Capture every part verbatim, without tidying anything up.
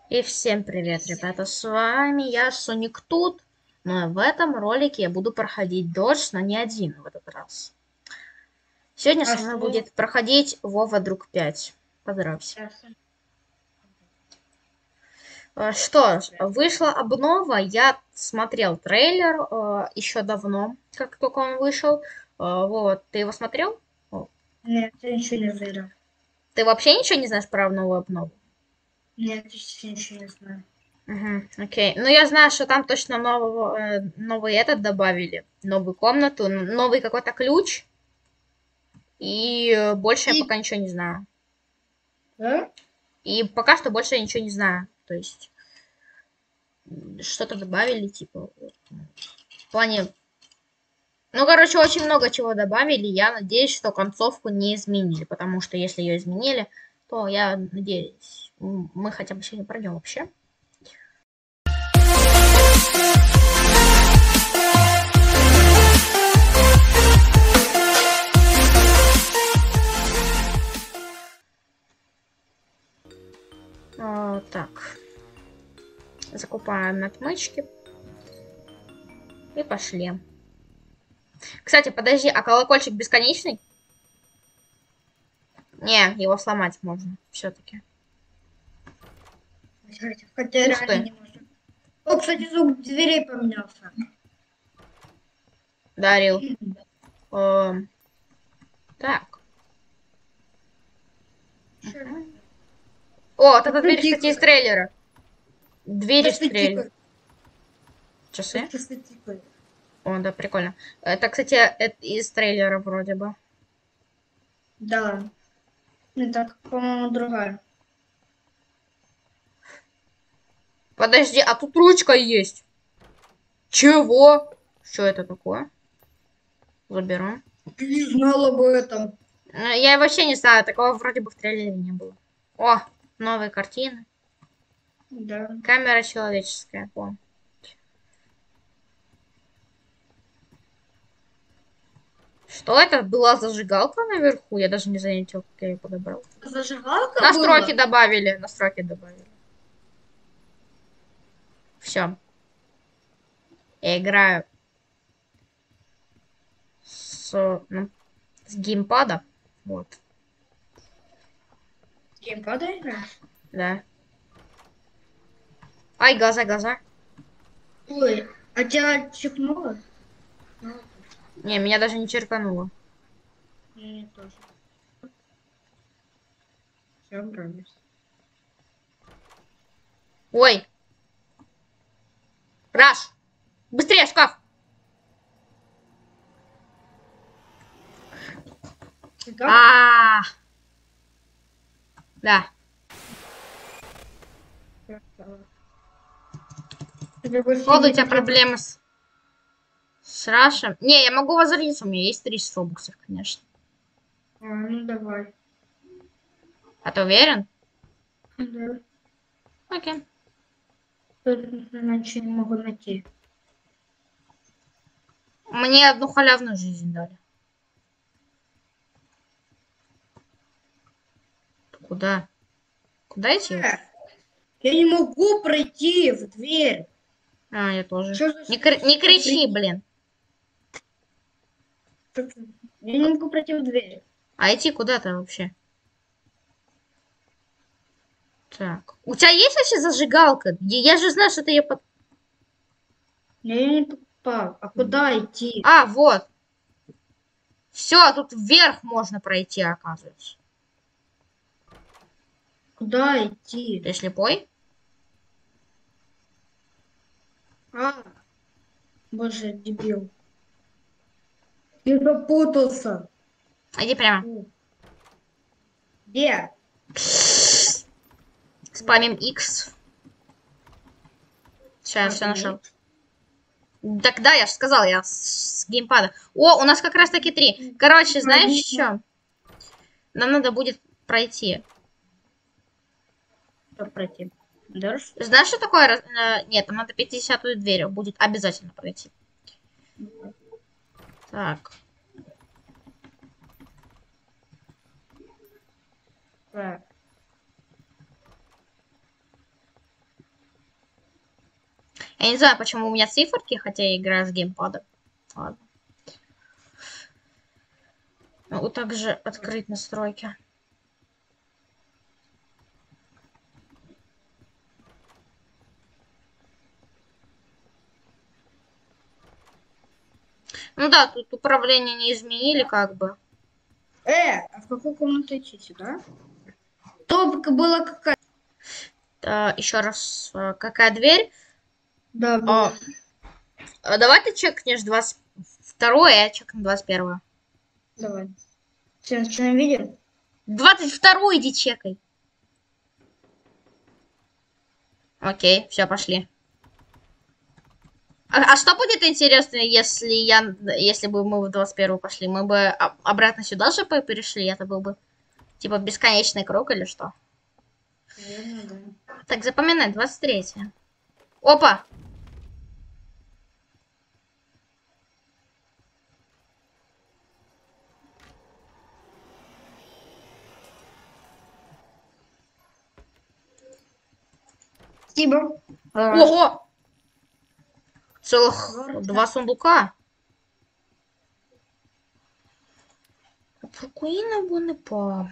И всем привет, ребята, с вами я, Соник тут. Но в этом ролике я буду проходить дождь, но не один в этот раз. Сегодня А со мной что? будет проходить Вова Друг пять. Поздравься. Э, Что ж, вышла обнова, я смотрел трейлер э, еще давно, как только он вышел. Э, Вот, ты его смотрел? О, Нет, я ничего не верю. Ты вообще ничего не знаешь про новую обнову? Нет, я ничего не знаю. Угу, окей. Ну, я знаю, что там точно нового, э, новый этот добавили. Новую комнату, н- новый какой-то ключ. И э, больше я И, пока ничего не знаю. да? И пока что больше я ничего не знаю. То есть м, что-то добавили, типа, вот, в плане... Ну, короче, очень много чего добавили. Я надеюсь, что концовку не изменили. Потому что если ее изменили, то я надеюсь, м, мы хотя бы сегодня пройдем вообще. А, так. Закупаем отмычки. И пошли. Кстати, подожди, а колокольчик бесконечный? Не, его сломать можно все-таки. Хотя Ух реально ты, не можно. О, кстати, звук дверей поменялся. дарил. Эм, так. Чё? О, вот эта Что-то дверь, кстати, из тикает. трейлера. Дверь из Что-то трейлера. тикает. Часы? Что-то тикает. О, да, прикольно. Это, кстати, это из трейлера вроде бы. Да. Это, по-моему, другая. Подожди, а тут ручка есть. Чего? Что это такое? Заберу. Ты не знал об этом. Э, Я вообще не знаю, такого вроде бы в трейлере не было. О, новые картины. Да. Камера человеческая. О. Что это? Была зажигалка наверху? Я даже не заметил, как я ее подобрал. Зажигалка Настройки была? добавили. Настройки добавили. Все. Я играю с, ну, с геймпада. Вот. С геймпада играешь? Да. Ай, глаза, глаза. Ой, а тебя чипнуло? Ну, Не, меня даже не черкануло. мне тоже. Все, нравится. Ой, Раш! Быстрее, шкаф! Как? А, да. Тебе больше Походу, у не тебя придется. проблемы с, с Рашем. Не, я могу возродиться, у меня есть триста робоксов, конечно. А, ну давай. А ты уверен? Да. Окей. Тут иначе не могу найти. Мне одну халявную жизнь дали. Куда? Куда идти Э, вообще? я не могу пройти в дверь. А, я тоже. Что за Не, кр- не кричи, шизофрения? блин. Я не могу пройти в дверь. А идти куда-то вообще? Так. У тебя есть вообще зажигалка? Я я же знаю, что ты ее под... Я не попал. А куда идти? А, вот. Все, тут вверх можно пройти, оказывается. Куда идти? Ты слепой? А, боже, дебил. Я запутался. Иди прямо. Фу. Где? Спамим X. Сейчас, я А, все ты нашел. нет? Так да, я же сказал, я с, с геймпада. О, у нас как раз таки три. Короче, знаешь Один. что? Нам надо будет пройти. Что пройти? Дальше? Знаешь, что такое? раз- э, Нет, нам надо пятидесятую дверь. Будет обязательно пройти. Так. Так. Я не знаю, почему у меня циферки, хотя я играю с геймпадом. Ладно. Могу также открыть настройки. Ну да, тут управление не изменили, как бы. Э, а в какую комнату идти сюда? Только была какая? А, еще раз, а, какая дверь? Да, А, была. а давай ты чекнешь двадцать второе, а я чекну двадцать первое. Давай. Все, начинаем видео? двадцать второе иди чекай. Окей, все, пошли. А, а что будет интересно, если я, если бы мы в двадцать первую пошли? Мы бы а, обратно сюда же перешли? Это был бы типа бесконечный круг или что? Наверное, да. Так, запоминай, двадцать третье. Опа! Спасибо. Ого! Целых два сундука. Спокійно, бо не па.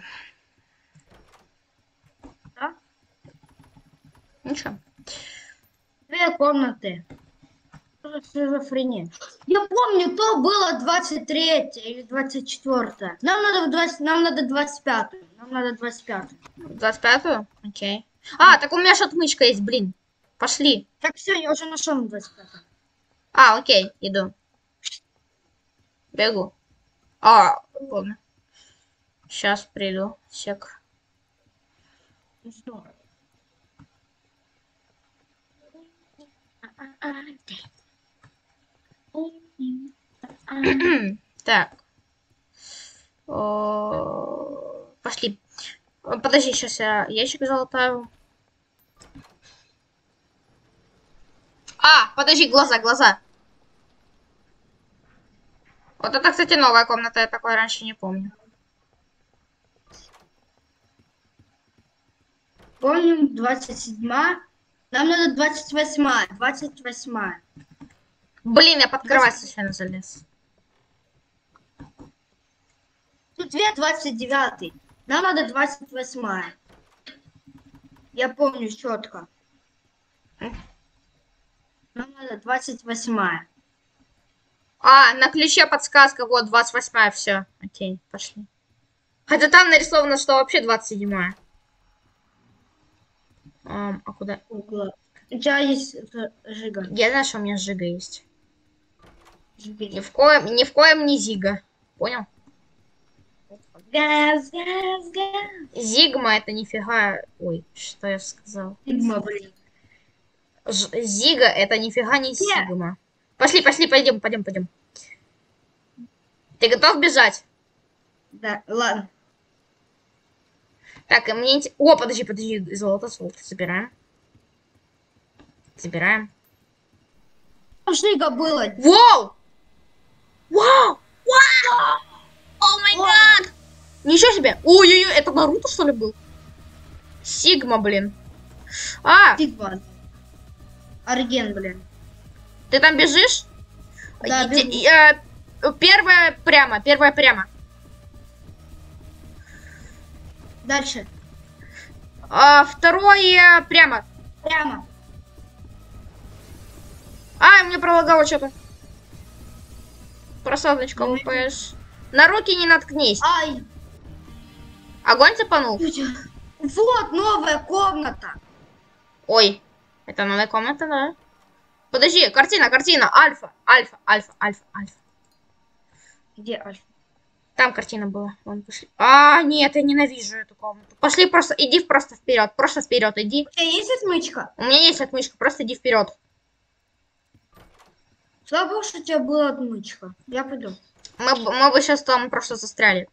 Да? Ничего. Две комнаты. Что за шизофрения? Я помню, то было двадцать третье или двадцать четвёртое. Нам надо в двадцать, нам надо двадцать пятое. Нам надо двадцать пятое. двадцать пятую? Окей. А, так у меня же отмычка есть, блин. Пошли. Так, все, я уже нашел на двадцать пятое. А, окей, иду. Бегу. А, ладно. Сейчас приду. Сек. Что? Так. О, пошли. Подожди, сейчас я ящик залатаю. А, подожди, глаза, глаза. Вот это, кстати, новая комната. Я такой раньше не помню. Помним, двадцать седьмая. Нам надо двадцать восьмая. двадцать восьмая. Блин, я под кровать случайно залез. Тут две двадцать девятый. Нам надо двадцать восьмая. Я помню четко. Нам надо двадцать восьмая. А, на ключе подсказка. Вот, двадцать восьмая, все. Окей, пошли. Хотя там нарисовано, что вообще двадцать седьмая. Um, а куда? Угла. У тебя есть это, Жига. Я знаю, что у меня Жига есть. Жига. Ни в коем, ни в коем не Зига. Понял? Газ, газ, газ. Зигма это нифига... Ой, что я сказал? Сигма, блин. Ж... Зига это нифига не Сигма. Пошли, пошли, пойдем, пойдем, пойдем. Ты готов бежать? Да, ладно. Так, и мне... О, подожди, подожди, золото, золото собираем. Собираем. Жига было. Вау! Вау! Вау! О май гад! Ничего себе! Ой-ой-ой, это Наруто, что ли, был? Сигма, блин. А! Сигма. Арген, блин. Ты там бежишь? Да, И, бегу. и, э, первая прямо, первая прямо. Дальше. А, второе прямо. Прямо. А, мне пролагало что-то. Просадочка Ну, упаешь. На руки не наткнись. Ай. Огонь цепанул. Вот новая комната. Ой, это новая комната, да? Подожди, картина, картина. Альфа, альфа, альфа, альфа, альфа. Где Альфа? Там картина была. Вон, пошли. А, нет, я ненавижу эту комнату. Пошли просто, иди просто вперед. Просто вперед, иди. У тебя есть отмычка? У меня есть отмычка, просто иди вперед. Слава богу, что у тебя была отмычка. Я пойду. Мы, б- мы бы сейчас там просто застряли.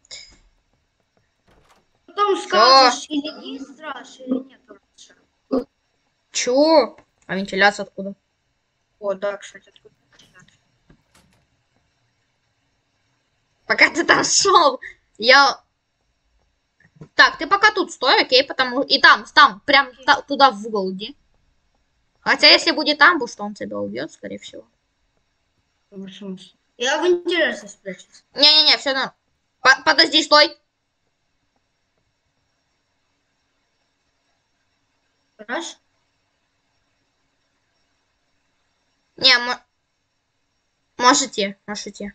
Потом скажешь, или есть страж, или нет страж. Чё? А вентиляция откуда? О, да, кстати, откуда? Пока ты там шел, я... Так, ты пока тут стой, окей, потому... И там, там, прям та- туда в угол иди. Хотя, если будет амбуш, то он тебя убьет, скорее всего. Я в интересе спрячусь. Не-не-не, все равно. Подожди, стой. Хорошо? Не, можете, можете.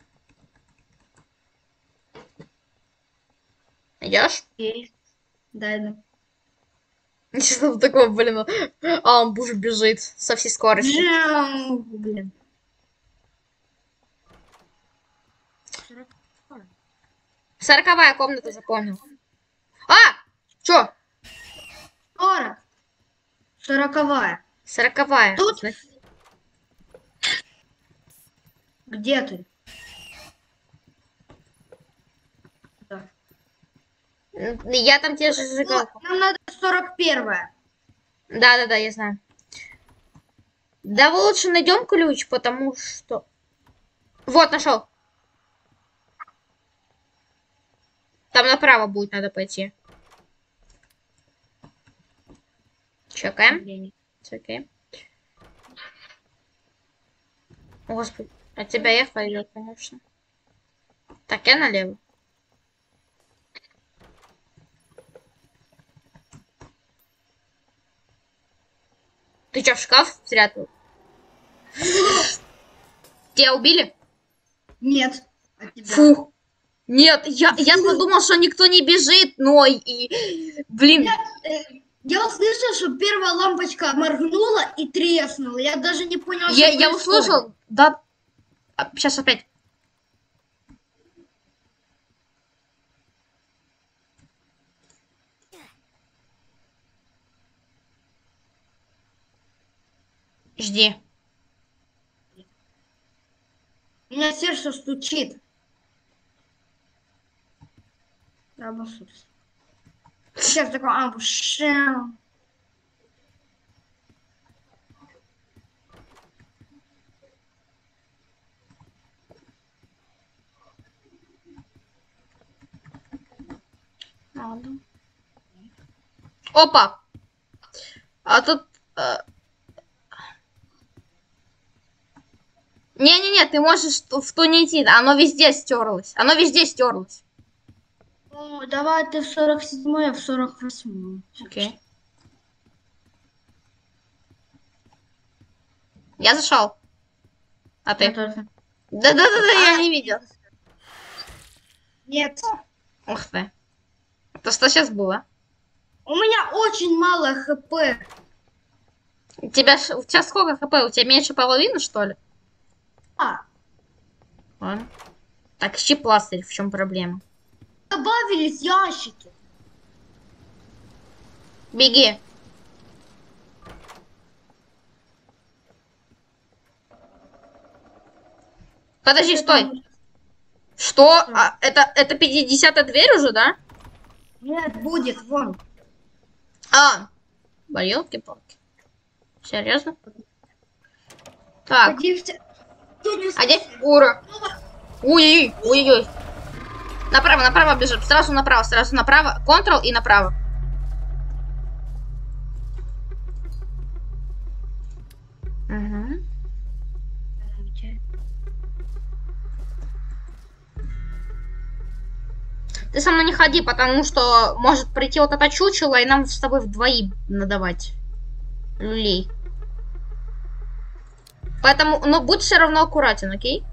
Идешь? Окей. Да, да. Что такое, блин, амбуш бежит со всей скоростью. Жам, блин. Сороковая комната, запомнил. А! Чё? Сорок. Сороковая. Сороковая. Тут? Значит... Где ты? Да. Я там тебе же зажигал. Нам надо сорок первая. Да-да-да, я знаю. Да, вы лучше найдем ключ, потому что... Вот, нашел. Там направо будет надо пойти. Чекаем. Окей. Господи, от тебя F пойдет, конечно. Так, я налево. Ты что, в шкаф спрятал? Тебя убили? Нет. А тебя? Фух. Нет, я, я подумал, что никто не бежит, но и... Блин. Я, э, я услышал, что первая лампочка моргнула и треснула. Я даже не понял, я, что я происходит. услышал, да... А, сейчас опять. Жди. У меня сердце стучит. Я обоссусь. Сейчас такой амбуш. Опа. А тут... Не-не-не, ты можешь в ту не идти. Оно везде стерлось. Оно везде стерлось. О, давай ты в сорок седьмой, а в сорок восьмой. Окей. Я зашел. А ты? Да-да-да, я не видел. Нет. Ух ты. Это что сейчас было? У меня очень мало хп. У тебя, у тебя сколько хп? У тебя меньше половины, что ли? А. Ладно. Так, ищи пластырь, в чем проблема? Добавились ящики. Беги. Подожди, стой. Что? А, это, это пятидесятая дверь уже, да? Нет, будет, вон. А, елки-палки. Серьезно? Так. А где Ура? Ой-ой-ой, ой-ой. Направо, направо бежим. Сразу направо, сразу направо. Ctrl и направо. Угу. Ты со мной не ходи, потому что может прийти вот это чучело, и нам с тобой вдвоим надавать люлей. Поэтому, ну, будь все равно аккуратен, окей?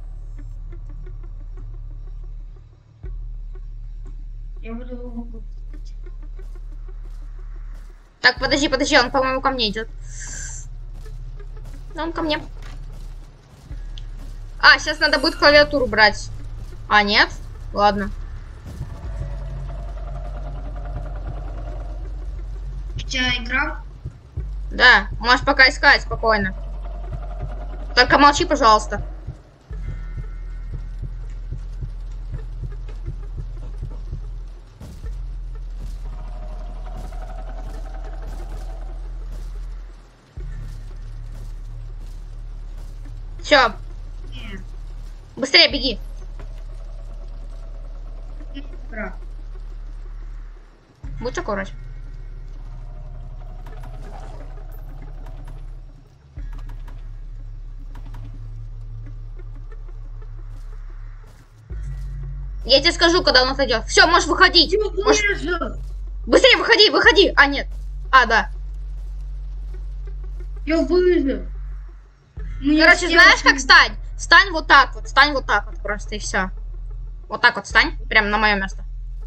Я буду... Так, подожди, подожди, он, по-моему, ко мне идет. Он ко мне. А, сейчас надо будет клавиатуру брать. А, нет? Ладно. У тебя игра? Да, можешь пока искать спокойно. Только молчи, пожалуйста. Все. Быстрее беги. Игра. Будь аккуратен. Я тебе скажу, когда он отойдет. Все, можешь выходить. Я Можешь... выжил. Быстрее выходи, выходи. А, нет. А, да. Я выжил. Мне Короче, все знаешь, очень- как стань? Стань вот так вот. Стань вот так вот просто, и все. Вот так вот стань. Прям на мое место.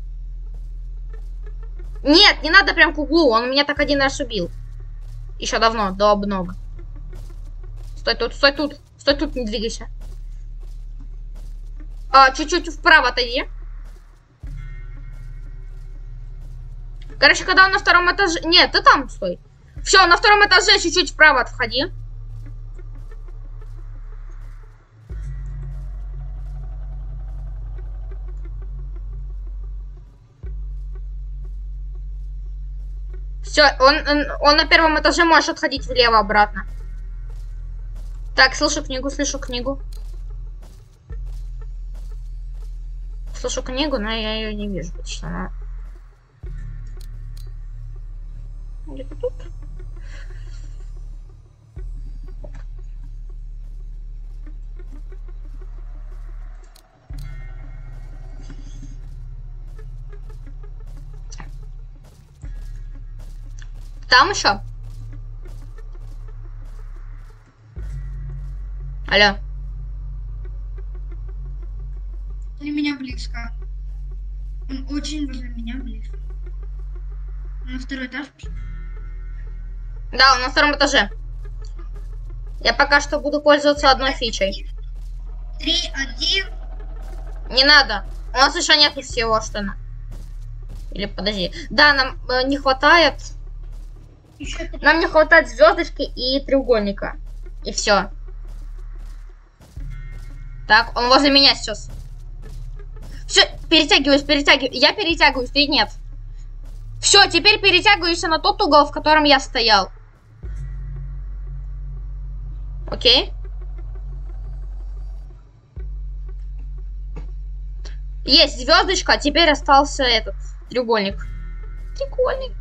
Нет, не надо прям к углу. Он меня так один раз убил. Еще давно, до обновы. Стой тут, стой тут. Стой тут, не двигайся. А, чуть-чуть вправо отойди. Короче, когда он на втором этаже... Нет, ты там стой. Все, на втором этаже чуть-чуть вправо отходи. Все, он, он, он на первом этаже, можешь отходить влево обратно. Так, слышу книгу, слышу книгу. Слышу книгу, но я ее не вижу, потому что она... Где-то тут. Там еще? Алло. Для меня близко. Он очень возле меня близко. На второй этаж. Да, он на втором этаже. Я пока что буду пользоваться одной фичей. Три, один. Не надо. У нас еще нету всего, что на. Или подожди. Да, нам э, не хватает. Еще три. Нам не хватает звездочки и треугольника. И все. Так, он возле меня сейчас. Все, перетягиваюсь, перетягиваюсь. Я перетягиваюсь, ты нет. Все, теперь перетягиваюсь на тот угол, в котором я стоял. Окей. Есть звездочка, теперь остался этот треугольник. Треугольник.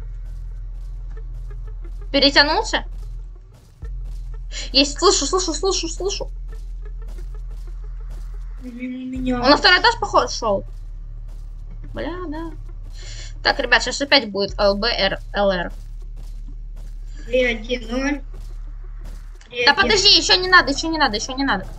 Перетянулся? Есть, слышу, слышу, слышу, слышу. Меня. Он на второй этаж, походу, шел. Бля, да. Так, ребят, сейчас опять будет ЛБ, ЛР. три, один, ноль. Да подожди, еще не надо, еще не надо, еще не надо.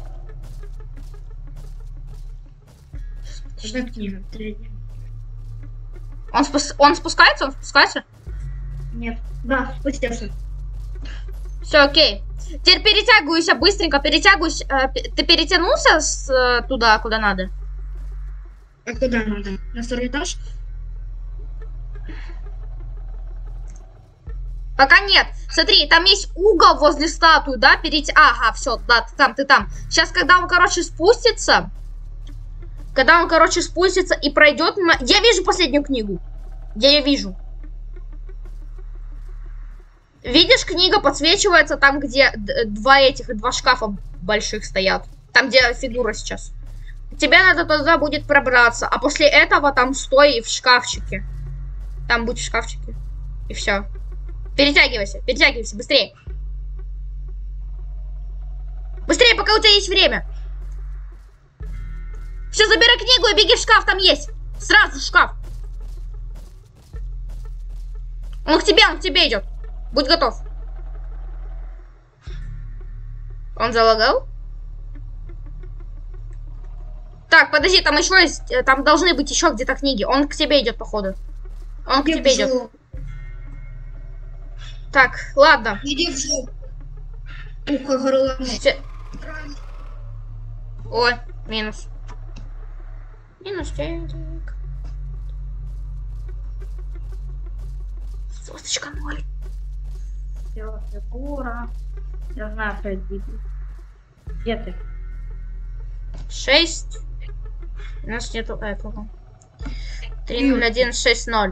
Что книга? три, один. Он, спус... он спускается, он спускается? Нет. Да, спустился. Все, окей. Теперь перетягивайся быстренько, перетягивайся. Э, ты перетянулся с, э, туда, куда надо? А куда надо? На второй этаж? Пока нет. Смотри, там есть угол возле статуи, да? Перейти. Ага, все, да, ты там, ты там. Сейчас, когда он, короче, спустится. Когда он, короче, спустится и пройдет. Я вижу последнюю книгу. Я ее вижу. Видишь, книга подсвечивается там, где два этих, два шкафа больших стоят. Там, где фигура сейчас. Тебе надо туда будет пробраться. А после этого там стой в шкафчике. Там будь в шкафчике. И все. Перетягивайся, перетягивайся, быстрее. Быстрее, пока у тебя есть время. Все, забирай книгу и беги в шкаф, там есть. Сразу в шкаф. Он к тебе, он к тебе идет. Будь готов. Он залагал? Так, подожди, там еще есть, там должны быть еще где-то книги. Он к тебе идет, походу. Он к Я тебе держу. идет. Так, ладно. Я держу. Ухо горло. Все. Ой, минус. Минус денег. Звездочка ноль. Фигура. Я знаю, что это будет. Где ты? шесть. У нас нету этого. три ноль один шесть ноль.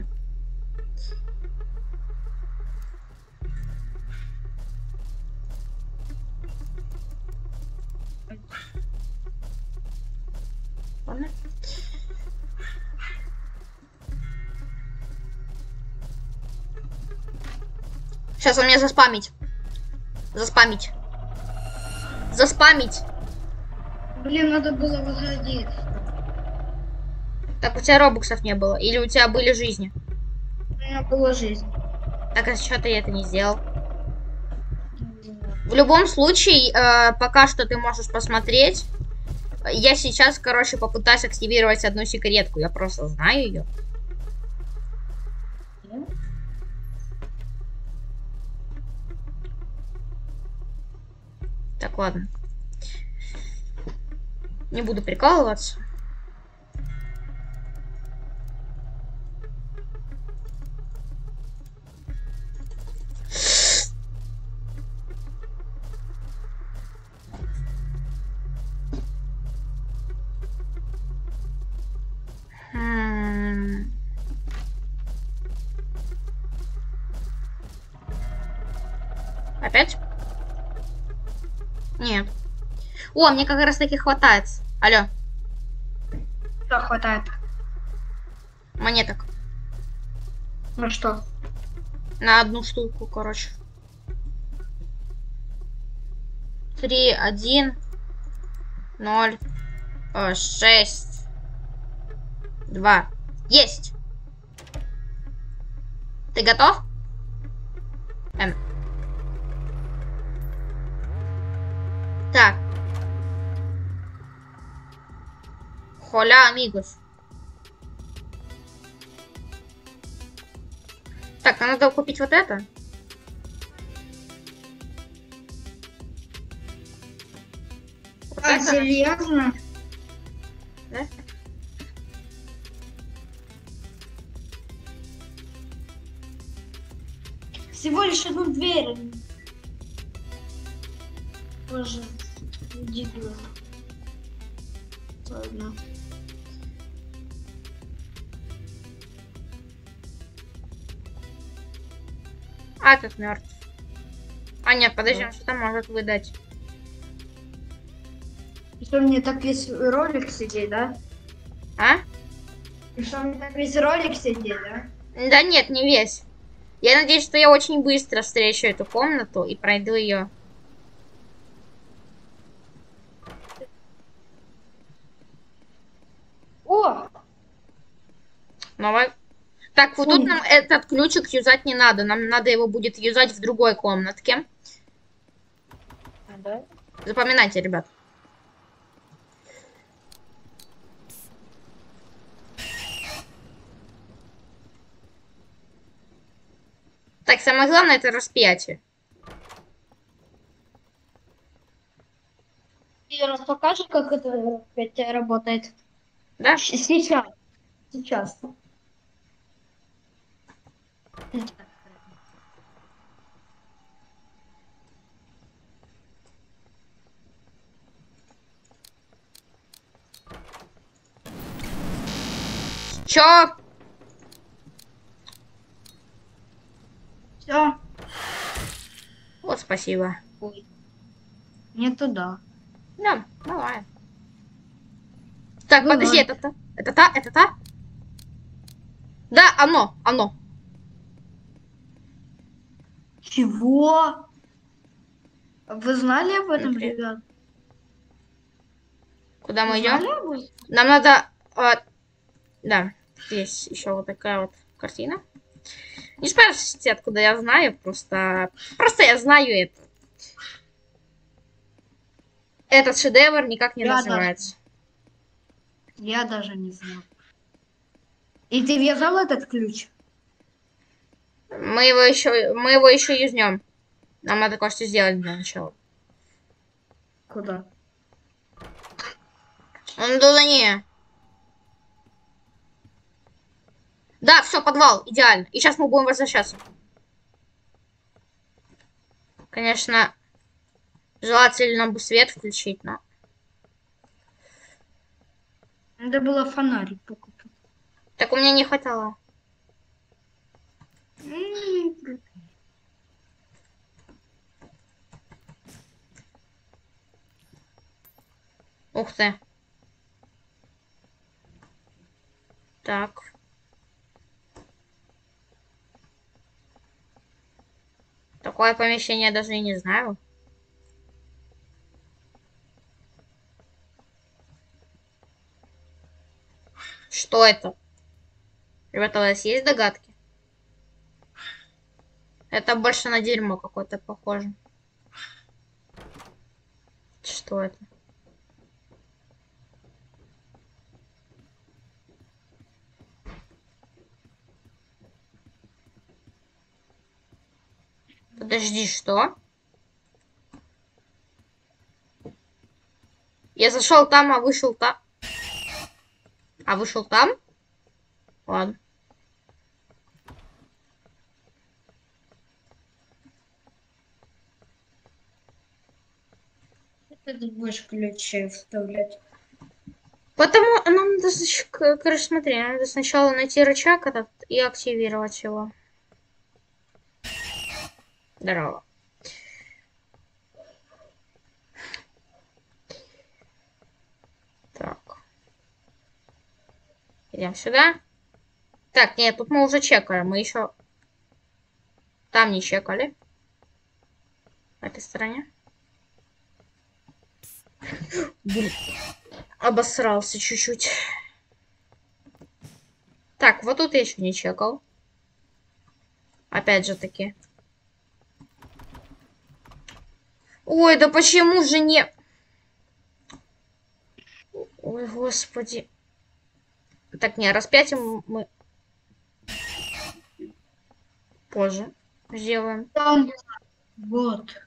Ладно. Сейчас он меня заспамить. Заспамить. Заспамить. Блин, надо было возродиться. Так у тебя робоксов не было? Или у тебя были жизни? У меня была жизнь. Так, а что ты это не сделал? В любом случае, э, пока что ты можешь посмотреть. Я сейчас, короче, попытаюсь активировать одну секретку. Я просто знаю ее. Так, ладно. Не буду прикалываться. М. Опять? Нет. О, мне как раз таки хватает. Алло, Что хватает? монеток. Ну что? На одну штуку, короче. Три, один, ноль, э, шесть, два. Есть! Ты готов? Эм. Так. Холя, амигос. Так, нам надо купить вот это. Вот А, это. серьезно? Да? Всего лишь одну дверь. Боже, дебил. Ладно. А, этот мертв. А, нет, подожди, Да. он что-то может выдать. И что, мне так весь ролик сидеть, да? А? И что, мне так весь ролик сидеть, да? Да нет, не весь. Я надеюсь, что я очень быстро встречу эту комнату и пройду ее. О! Новая. Так, вот тут Ой. нам этот ключик юзать не надо. Нам надо его будет юзать в другой комнатке. А, да? Запоминайте, ребят. Так, самое главное это распятие. Ты раз покажешь, как это опять работает? Да? Щ- Сейчас. Сейчас. Чё? Все. Вот, спасибо. Ой. Не туда. Да, давай. Так, Вывод. подожди, это та? Это та? Это та? Да, оно, оно. Чего? Вы знали об этом, Смотри. ребят? Куда мы Вы идем? знали об этом? Нам надо... а, да, здесь еще вот такая вот картина. Не спрашивайте, откуда я знаю, просто... Просто я знаю это. Этот шедевр никак не Я называется. Я даже не знал. И ты вязал этот ключ? Мы его еще... Мы его еще юзнем. Нам надо кое-что сделать для начала. Куда? Он туда не... Да, все, подвал, идеально. И сейчас мы будем возвращаться. Конечно, желательно бы свет включить, но... Надо было фонарик покупать. Так у меня не хватало. М, Ух ты. Так. Такое помещение я даже и не знаю. Что это? Ребята, у вас есть догадки? Это больше на дерьмо какое-то похоже. Что это? Подожди, что? Я зашел там, а вышел там. А вышел там? Ладно. Ты будешь ключи вставлять. Потому нам надо, короче, смотри, надо сначала найти рычаг этот и активировать его. Здорово. Так. Идем сюда. Так, нет, тут мы уже чекали. Мы еще там не чекали. На этой стороне. Блин. Обосрался чуть-чуть. Так, вот тут я еще не чекал. Опять же таки. Ой, да почему же не... Ой, господи. Так, не, распятием мы позже сделаем. Там вот.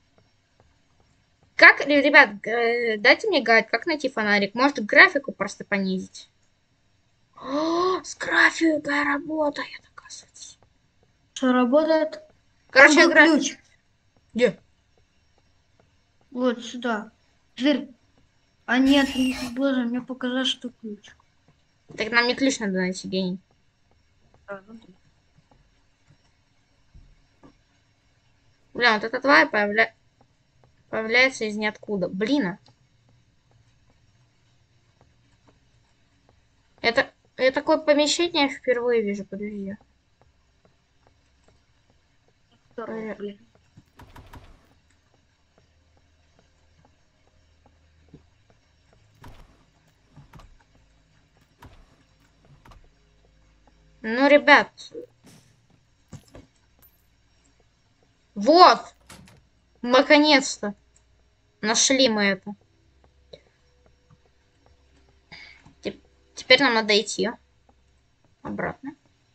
Как, ребят, дайте мне гайд, как найти фонарик. Может, графику просто понизить? О, с графикой работает, оказывается. Что работает? Короче, Там был график... ключ. Где? Вот сюда. Дверь. А нет, боже, мне показалось, что ключ. Так нам не ключ надо найти, гений. А, ну да. Бля, вот эта тварь появля... появляется из ниоткуда. Блин. Это... Я такое помещение впервые вижу, подожди. Здорово, блин. Ну, ребят. Вот. Наконец-то. Нашли мы это. Теп- Теперь нам надо идти. Обратно.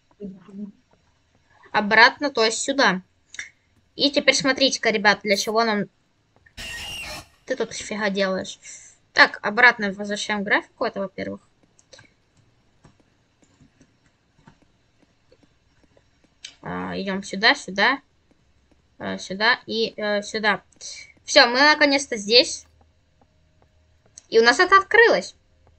Обратно, то есть сюда. И теперь смотрите-ка, ребят, для чего нам... Ты тут фига делаешь. Так, обратно возвращаем графику, это во-первых. А, идем сюда, сюда, а, сюда и а, сюда. Все, мы наконец-то здесь. И у нас это открылось.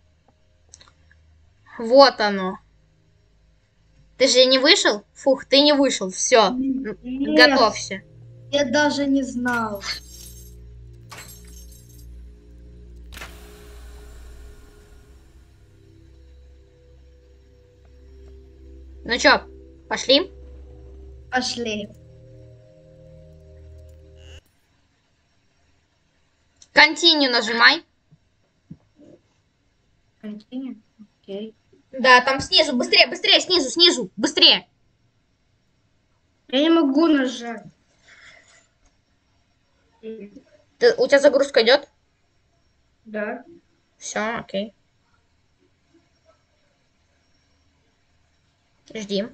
Вот оно. Ты же не вышел? Фух, ты не вышел. Все, Нет, готовься. я даже не знал. Ну чё, пошли? Пошли. Continue нажимай. Continue. Окей. Да, там снизу, быстрее, быстрее, снизу, снизу, быстрее. Я не могу нажать. Ты, у тебя загрузка идет? Да. Все, окей. Жди.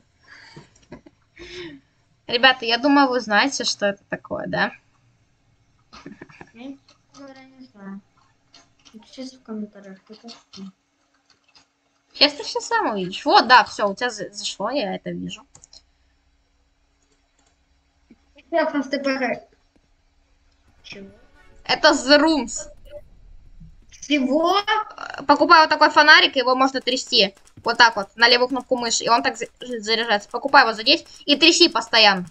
Ребята, я думаю, вы знаете, что это такое, да? Я говоря, не знаю. Напишите в комментариях, кто это. Сейчас ты все сам увидишь. Вот, да, все, у тебя за- зашло, я это вижу. Сейчас нас ты пора. Чего? Это The Rooms. Всего? Покупай вот такой фонарик, его можно трясти. Вот так вот, на левую кнопку мыши, и он так за- заряжается. Покупай его за десять и тряси постоянно.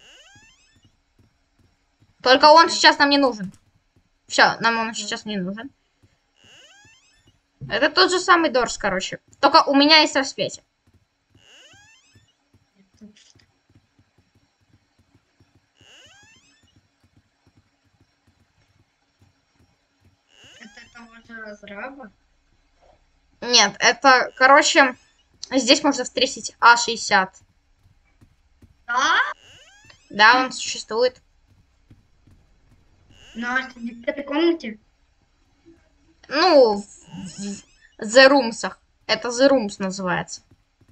Только он сейчас нам не нужен. Все, нам он сейчас не нужен. Это тот же самый Дорс, короче. Только у меня есть распятие. Это того же разраба? Нет, это, короче, здесь можно встретить А шестьдесят. Да? Да, он существует. На этой комнате? Ну, в, в The Rooms. Это The Rooms называется.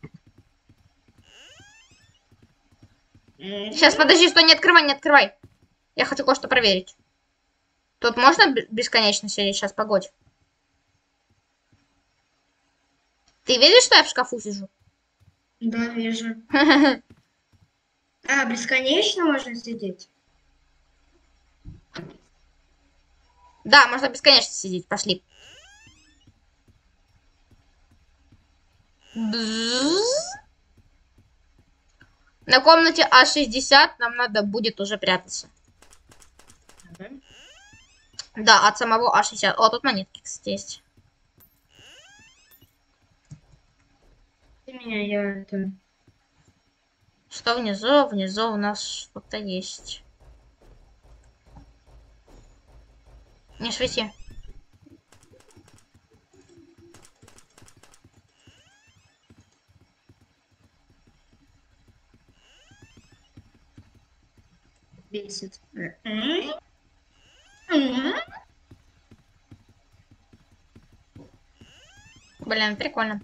Сейчас, подожди, что, не открывай, не открывай. Я хочу кое-что проверить. Тут можно бесконечно сидеть? Сейчас, погодь. Ты видишь, что я в шкафу сижу? Да, вижу. А, бесконечно можно сидеть? Да, можно бесконечно сидеть. Пошли. На комнате А шестьдесят нам надо будет уже прятаться. Ага. Да, от самого А шестьдесят. О, тут монетки, кстати, есть. Ты меня, я это... Что внизу? Внизу у нас что-то есть. Не свети. бесит. Блин, прикольно.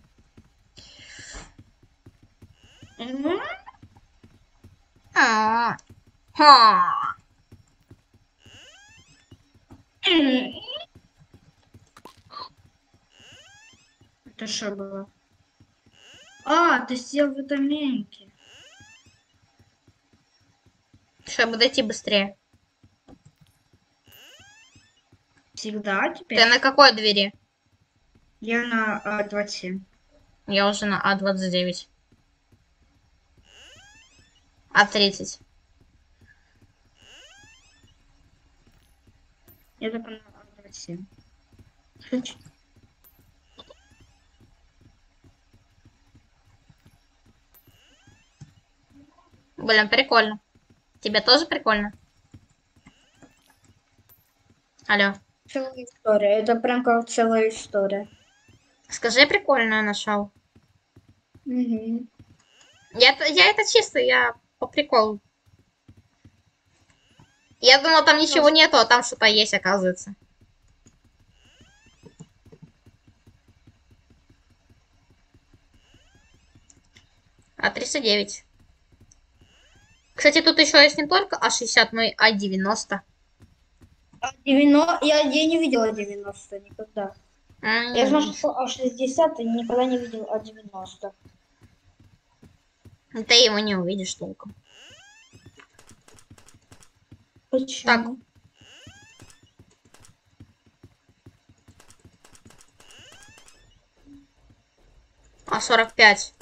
А, ха. Это что было? А, ты сел в этом меньке. Чтобы дойти быстрее. Всегда теперь? Ты на какой двери? Я на а, двадцать семь. Я уже на А двадцать девять. А тридцать. Я только на а двадцать семь. Блин, прикольно. Тебе тоже прикольно? Алло. Целая история. Это прям как целая история. Скажи, прикольно нашел. Угу. Я, я это чисто, я по приколу. Я думал, там ничего нету, а там что-то есть, оказывается. А тридцать девять. Кстати, тут еще есть не только А шестьдесят, но и А девяносто. А девяносто... я, я не видела девяносто никогда. Mm. Я знаю, что А шестьдесят и никогда не видел А девяносто. Ты его не увидишь толком. Почему? Так. А сорок пять.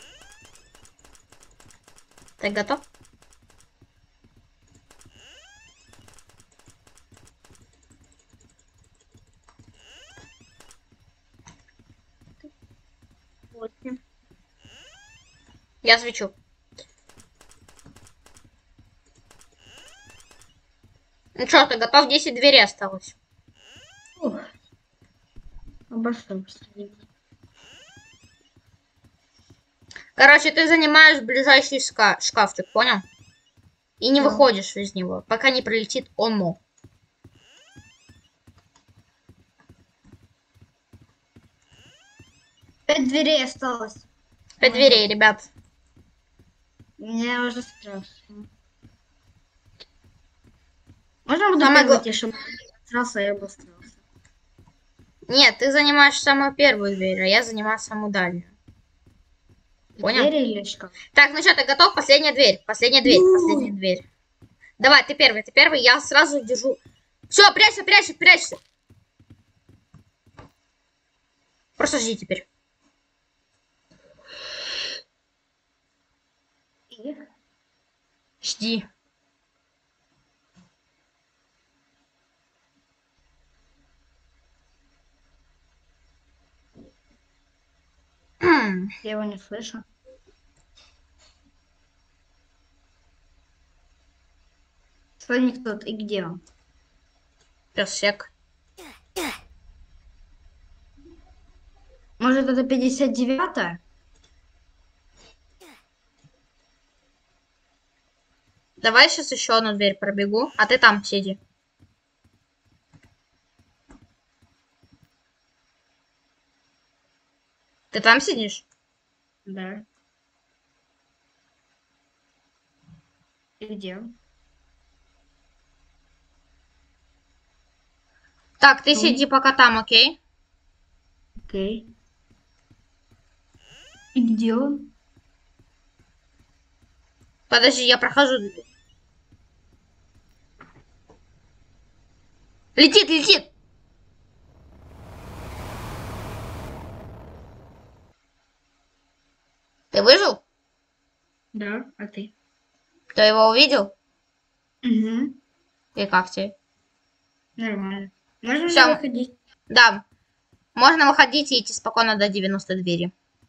Ты готов? восемь. Я свечу. Ну что, ты готов? десять дверей осталось. Ух. Обошлось. Короче, ты занимаешь ближайший шка шкафчик, понял? И не Да. выходишь из него, пока не прилетит оно. Пять дверей осталось. Пять дверей, ребят. Мне уже страшно. Можно буду Самое первый гла- тише? Сразу я обострался. Нет, ты занимаешь самую первую дверь, а я занимаю самую дальнюю. Понял? Двери или шкаф? Так, ну что, ты готов? Последняя дверь. Последняя дверь. Последняя дверь. Давай, ты первый, ты первый. Я сразу держу. Все, прячься, прячься, прячься. Просто жди теперь. И? Жди. Я его не слышу. Слоник тут. И где он? Песек. Может, это пятьдесят девятая? Давай сейчас еще одну дверь пробегу, а ты там сиди. Ты там сидишь? Да. И где? Так, ты Ну. сиди пока там, окей? Окей. И где он? Подожди, я прохожу. Летит, летит! Ты выжил? Да, а ты? Ты его увидел? Угу. И как тебе? Нормально. Можно Всё. уже выходить? Да. Можно выходить и идти спокойно до девяностой двери.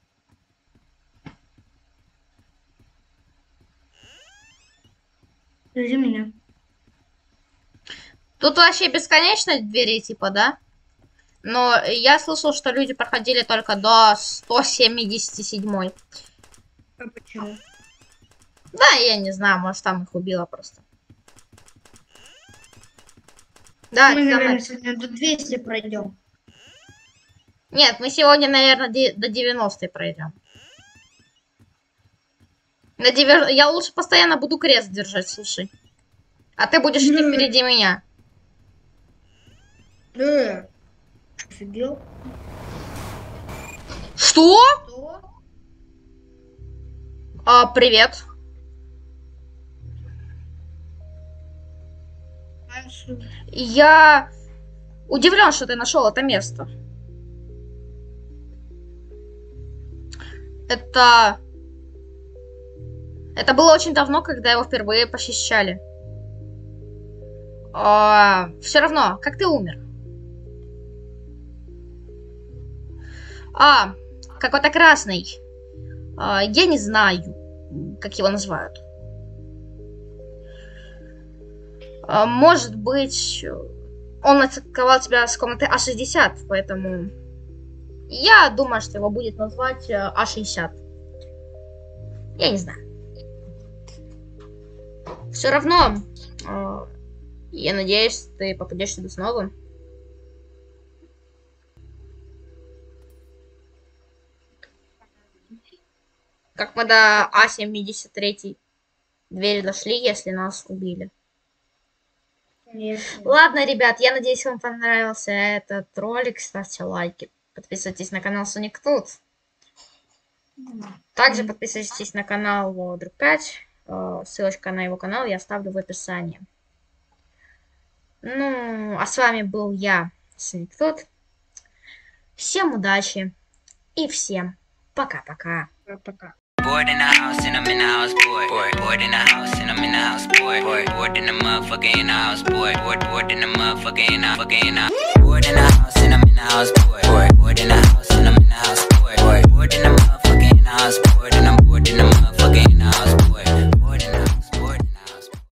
Жди меня. Тут вообще бесконечность двери, типа, да? Но я слышал, что люди проходили только до сто семьдесят седьмой. А почему? Да, я не знаю, может там их убило просто. Да, Мы, ты за наверное, мной. сегодня до двухсот пройдем. Нет, мы сегодня, наверное, де- до девяностой пройдем. На девя- Я лучше постоянно буду крест держать, слушай. А ты будешь идти Ну. впереди меня. Да. Офигел? Что? Что? А, привет. Раньше. Я удивлен, что ты нашел это место. Это... Это было очень давно, когда его впервые похищали. А, все равно, как ты умер? А, какой-то красный. А, я не знаю, как его называют. А, может быть, он атаковал тебя с комнаты А шестьдесят, поэтому я думаю, что его будет назвать э, А шестьдесят. Я не знаю. Все равно, э, я надеюсь, ты попадешь сюда снова. Как мы до А семьдесят три двери дошли, если нас убили. Конечно. Ладно, ребят, я надеюсь, вам понравился этот ролик. Ставьте лайки. Подписывайтесь на канал Sonic Тут. Также подписывайтесь на канал Друг пять. Ссылочка на его канал я оставлю в описании. Ну, а с вами был я, Sonic Тут. Всем удачи и всем пока-пока. Пока. Bored in the house and I'm in the house, boy. Bored, bored in the house and I'm in the house, boy. Bored, bored in the motherfucker in the house, boy. Bored, bored in the motherfucker in the fucker in the. Bored in the house and I'm in the house, boy. Bored, bored in the house and I'm in the house, boy. Bored, bored in the motherfucker in the house, bored and I'm bored in the motherfucker.